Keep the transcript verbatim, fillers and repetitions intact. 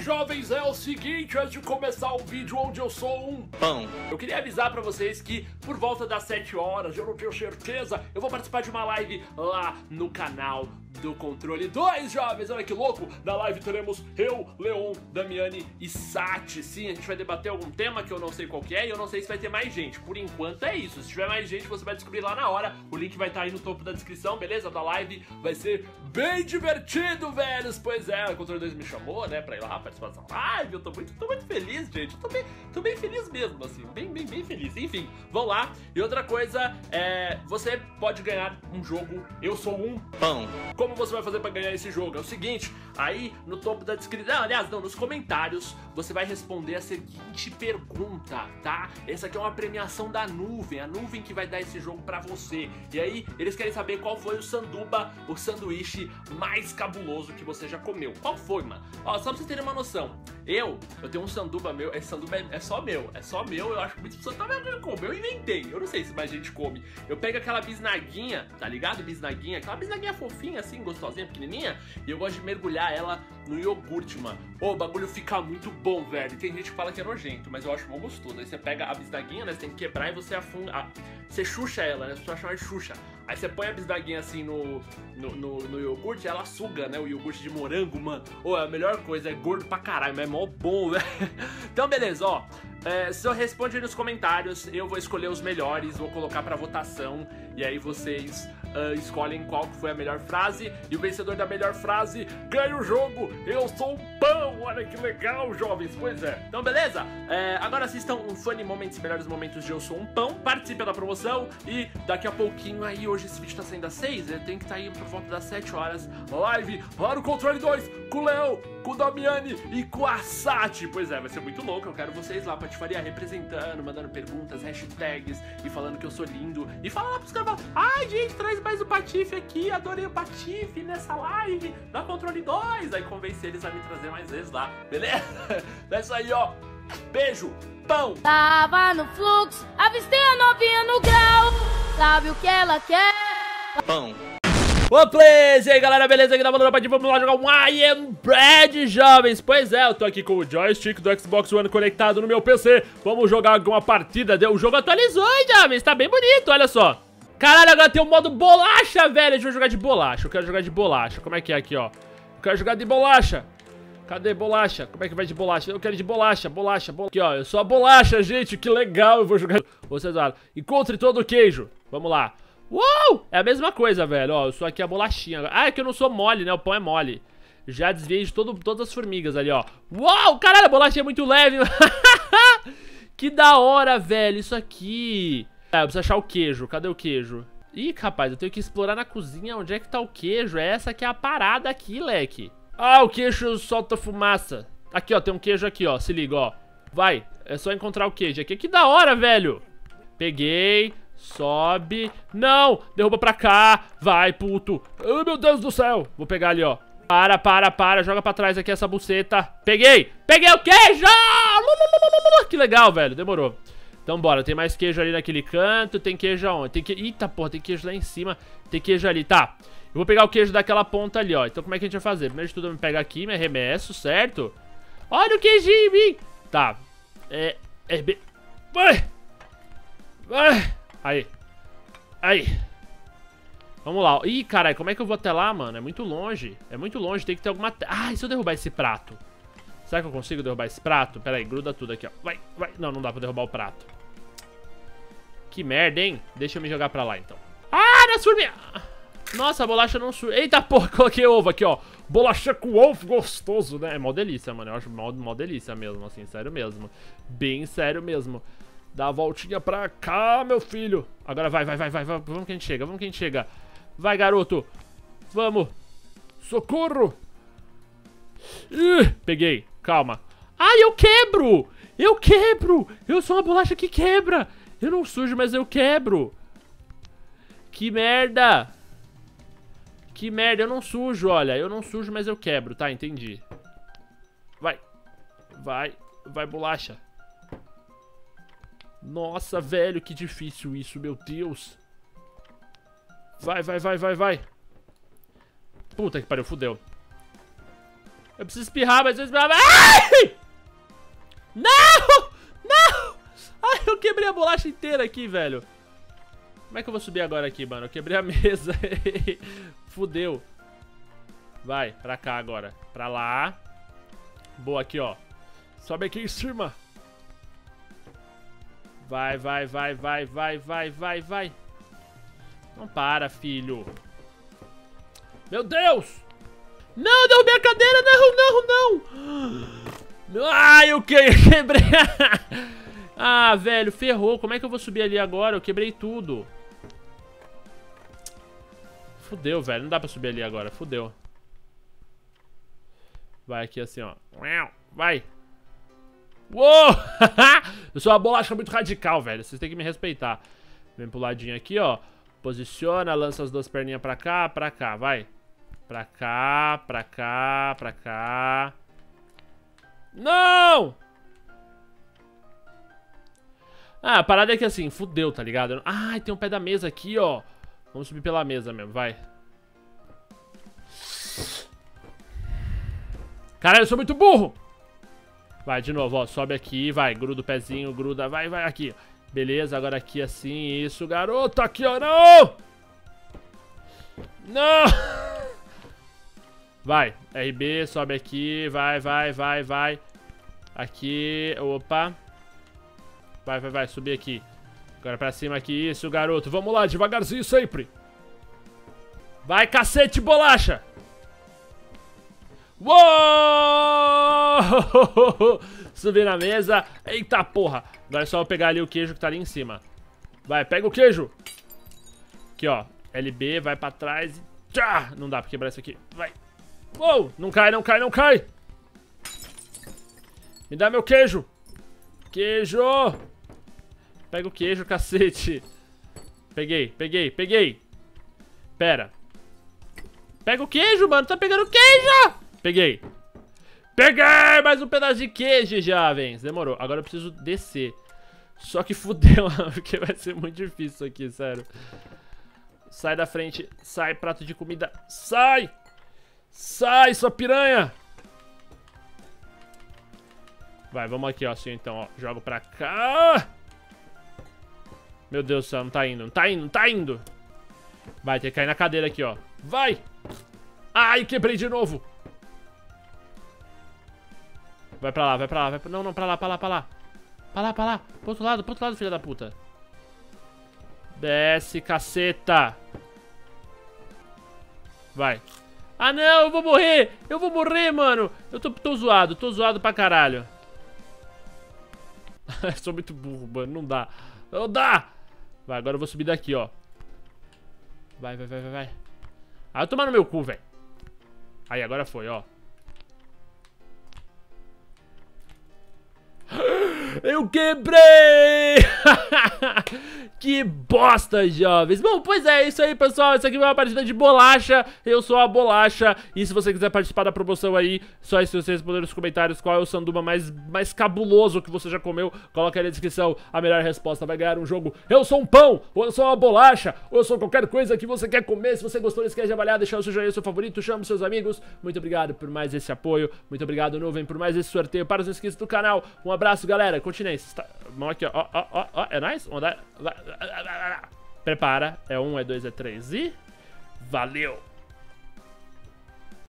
jovens, é o seguinte, antes de começar o vídeo onde eu sou um pão, eu queria avisar pra vocês que por volta das sete horas, eu não tenho certeza, eu vou participar de uma live lá no canal do Controle dois, jovens. Olha que louco, na live teremos eu, Leon, Damiani e Sati. Sim, a gente vai debater algum tema que eu não sei qual que é e eu não sei se vai ter mais gente. Por enquanto é isso, se tiver mais gente você vai descobrir lá na hora. O link vai estar aí no topo da descrição, beleza? Da live vai ser bem divertido, velhos. Pois é, o Controle dois me chamou, né, pra ir lá participar dessa live. Eu tô muito, tô muito feliz, gente. Eu tô bem, tô bem feliz mesmo, assim, bem, bem, bem feliz. Enfim, vão lá. E outra coisa, é, você pode ganhar um jogo Eu Sou Um Pão. Como você vai fazer pra ganhar esse jogo? É o seguinte, aí no topo da descrição, aliás, não, nos comentários, você vai responder a seguinte pergunta, tá? Essa aqui é uma premiação da nuvem, a nuvem que vai dar esse jogo pra você. E aí, eles querem saber qual foi o sanduba, o sanduíche mais cabuloso que você já comeu. Qual foi, mano? Ó, só pra vocês terem uma noção, eu, eu tenho um sanduba meu, esse sanduba é, é só meu, é só meu, eu acho que muitas pessoas também comem, eu inventei, eu não sei se mais gente come. Eu pego aquela bisnaguinha, tá ligado? Bisnaguinha, aquela bisnaguinha fofinha assim, gostosinha, pequenininha, e eu gosto de mergulhar ela no iogurte, mano. Ô, o bagulho fica muito bom, velho. Tem gente que fala que é nojento, mas eu acho bom gostoso. Aí você pega a bisnaguinha, né, você tem que quebrar e você afunda, ah, você xuxa ela, né, as pessoas chamam de xuxa. Aí você põe a bisnaguinha assim no, no, no, no iogurte, ela suga, né, o iogurte de morango, mano. Ô, é a melhor coisa, é gordo pra caralho, mas é mó bom, velho. Então, beleza, ó. É, se eu responde aí nos comentários, eu vou escolher os melhores, vou colocar pra votação. E aí vocês uh, escolhem qual que foi a melhor frase. E o vencedor da melhor frase ganha o jogo. Eu sou um pão, olha que legal, jovens. Pois é. Então, beleza? É, agora assistam um Funny Moments, melhores momentos de Eu Sou um Pão. Participe da promoção. E daqui a pouquinho aí, hoje esse vídeo tá saindo às seis. Ele tem que estar tá aí por volta das sete horas. Live lá no Controle dois com o Leão, com o Damiani e com a Sati. Pois é, vai ser muito louco. Eu quero vocês lá, Patifaria, representando, mandando perguntas, hashtags e falando que eu sou lindo. E fala lá pros caras, fala, ai, gente, traz mais o Patife aqui, adorei o Patife nessa live da Controle dois. Aí convencer eles a me trazer mais vezes lá, beleza? É isso aí, ó. Beijo, pão. Tava no fluxo, avistei a novinha no grau. Sabe o que ela quer? Pão. Ô, Plays! E aí, galera, beleza? Aqui tá falando pra ti, vamos lá jogar um I Am Bread, jovens! Pois é, eu tô aqui com o joystick do Xbox One conectado no meu P C. Vamos jogar alguma partida. O jogo atualizou, hein, jovens? Tá bem bonito, olha só. Caralho, agora tem o modo bolacha, velho. Deixa eu jogar de bolacha, eu quero jogar de bolacha. Como é que é aqui, ó? Eu quero jogar de bolacha. Cadê bolacha? Como é que vai de bolacha? Eu quero de bolacha, bolacha, bolacha. Aqui, ó, eu sou a bolacha, gente, que legal. Eu vou jogar... Ô, Cesar, encontre todo o queijo. Vamos lá. Uou! É a mesma coisa, velho, ó, eu sou aqui a bolachinha. Ah, é que eu não sou mole, né, o pão é mole. Já desviei de todo, todas as formigas ali, ó. Uau, caralho, a bolachinha é muito leve. Que da hora, velho, isso aqui. É, eu preciso achar o queijo, cadê o queijo? Ih, rapaz, eu tenho que explorar na cozinha onde é que tá o queijo. É essa que é a parada aqui, leque. Ah, o queijo solta fumaça. Aqui, ó, tem um queijo aqui, ó, se liga, ó. Vai, é só encontrar o queijo aqui. Que da hora, velho. Peguei. Sobe. Não, derruba pra cá. Vai, puto. Ai, meu Deus do céu. Vou pegar ali, ó. Para, para, para. Joga pra trás aqui essa buceta. Peguei. Peguei o queijo. Que legal, velho. Demorou. Então, bora. Tem mais queijo ali naquele canto. Tem queijo aonde? Tem que... Eita, porra. Tem queijo lá em cima. Tem queijo ali. Tá. Eu vou pegar o queijo daquela ponta ali, ó. Então, como é que a gente vai fazer? Primeiro de tudo, eu vou pegar aqui. Me arremesso, certo? Olha o queijinho em mim. Tá. É... É... Be... Vai. Vai. Aí. Aí. Vamos lá. Ih, caralho, como é que eu vou até lá, mano? É muito longe. É muito longe, tem que ter alguma... Ah, e se eu derrubar esse prato? Será que eu consigo derrubar esse prato? Pera aí, gruda tudo aqui, ó. Vai, vai. Não, não dá pra derrubar o prato. Que merda, hein? Deixa eu me jogar pra lá, então. Ah, na surminha! Nossa, a bolacha não surge. Eita, porra, coloquei ovo aqui, ó. Bolacha com ovo gostoso, né? É mó delícia, mano. Eu acho mó, mó delícia mesmo, assim, sério mesmo. Bem sério mesmo. Dá a voltinha pra cá, meu filho. Agora vai, vai, vai, vai, vai. Vamos que a gente chega, vamos que a gente chega. Vai, garoto. Vamos. Socorro. Ih, peguei, calma. Ai, eu quebro. Eu quebro. Eu sou uma bolacha que quebra. Eu não sujo, mas eu quebro. Que merda. Que merda, eu não sujo, olha. Eu não sujo, mas eu quebro, tá, entendi. Vai. Vai, vai, bolacha. Nossa, velho, que difícil isso, meu Deus. Vai, vai, vai, vai, vai. Puta que pariu, fudeu. Eu preciso espirrar, mas eu espirrar. Ai! Não! Não! Ai, eu quebrei a bolacha inteira aqui, velho. Como é que eu vou subir agora aqui, mano? Eu quebrei a mesa. Fudeu. Vai, pra cá agora. Pra lá. Boa, aqui, ó. Sobe aqui em cima. Vai, vai, vai, vai, vai, vai, vai, vai. Não para, filho. Meu Deus! Não, derrubei a cadeira! Não, não, não! Ai, eu que... quebrei! Ah, velho, ferrou. Como é que eu vou subir ali agora? Eu quebrei tudo. Fudeu, velho. Não dá pra subir ali agora. Fudeu. Vai aqui assim, ó. Vai. Uou! Eu sou uma bolacha muito radical, velho. Vocês têm que me respeitar. Vem pro ladinho aqui, ó. Posiciona, lança as duas perninhas pra cá, pra cá, vai. Pra cá, pra cá, pra cá. Não! Ah, a parada é que assim, fudeu, tá ligado? Ai, tem um pé da mesa aqui, ó. Vamos subir pela mesa mesmo, vai. Caralho, eu sou muito burro! Vai, de novo, ó, sobe aqui, vai, gruda o pezinho, gruda, vai, vai, aqui. Beleza, agora aqui assim, isso, garoto, aqui, ó, não! Não! Vai, R B, sobe aqui, vai, vai, vai, vai. Aqui, opa. Vai, vai, vai, subir aqui. Agora pra cima aqui, isso, garoto. Vamos lá, devagarzinho sempre. Vai, cacete, bolacha! Uou! Subir na mesa. Eita porra. Agora é só eu pegar ali o queijo que tá ali em cima. Vai, pega o queijo. Aqui, ó. L B, vai pra trás. Tchá! Não dá pra quebrar isso aqui. Vai. Uou! Não cai, não cai, não cai. Me dá meu queijo. Queijo. Pega o queijo, cacete. Peguei, peguei, peguei. Pera. Pega o queijo, mano. Tá pegando o queijo. Peguei. Peguei mais um pedaço de queijo, jovens. Demorou. Agora eu preciso descer. Só que fudeu, porque vai ser muito difícil isso aqui, sério. Sai da frente. Sai, prato de comida. Sai. Sai, sua piranha. Vai, vamos aqui, ó, assim, então, ó. Jogo pra cá. Meu Deus do céu, não tá indo, não tá indo, não tá indo. Vai, tem que cair na cadeira aqui, ó. Vai. Ai, quebrei de novo. Vai pra lá, vai pra lá, vai pra... Não, não, pra lá, pra lá, pra lá. Pra lá, pra lá. Pro outro lado, pro outro lado, filha da puta. Desce, caceta. Vai. Ah, não, eu vou morrer. Eu vou morrer, mano. Eu tô, tô zoado, tô zoado pra caralho. Sou muito burro, mano, não dá. Não dá. Vai, agora eu vou subir daqui, ó. Vai, vai, vai, vai, vai. Ah, eu tomar no meu cu, velho. Aí, agora foi, ó. Eu quebrei! Que bosta, jovens. Bom, pois é, isso aí, pessoal. Isso aqui foi uma partida de bolacha. Eu sou a bolacha. E se você quiser participar da promoção aí, só se você responder nos comentários qual é o sanduba mais, mais cabuloso que você já comeu, coloca aí na descrição. A melhor resposta vai ganhar um jogo. Eu sou um pão, ou eu sou uma bolacha, ou eu sou qualquer coisa que você quer comer. Se você gostou, não esquece de avaliar, deixar o seu joinha, seu favorito, chama seus amigos. Muito obrigado por mais esse apoio. Muito obrigado, Nuvem, por mais esse sorteio para os inscritos do canal. Um abraço, galera. Continue. Mão aqui, ó. Ó, ó, ó. É nóis? Vamos dar... Prepara. É um, é dois, é três e... Valeu!